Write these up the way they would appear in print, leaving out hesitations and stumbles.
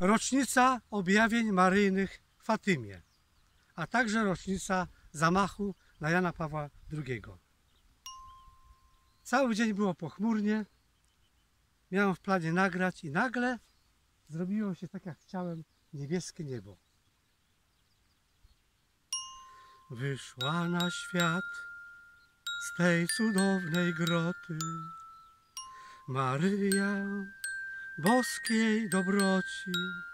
rocznica objawień maryjnych w Fatymie, a także rocznica zamachu na Jana Pawła II. Cały dzień było pochmurnie, miałem w planie nagrać i nagle zrobiło się tak, jak chciałem, niebieskie niebo. Wyszła na świat z tej cudownej groty Maryja boskiej dobroci.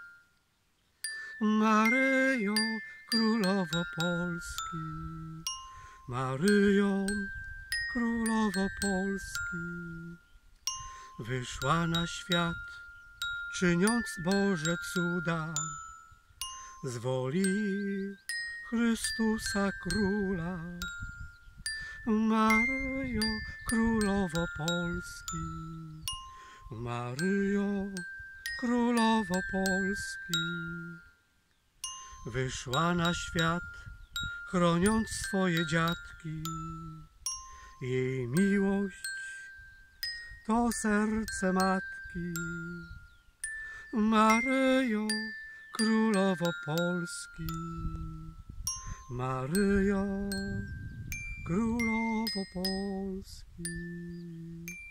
Maryjo, Królowo Polski, Maryjo, Królowo Polski, wyszła na świat, czyniąc Boże cuda, z woli Chrystusa Króla. Maryjo, Królowo Polski, Maryjo, Królowo Polski, wyszła na świat, chroniąc swoje dziatki. Jej miłość to serce matki. Maryjo, Królowo Polski, Maryjo, Królowo Polski.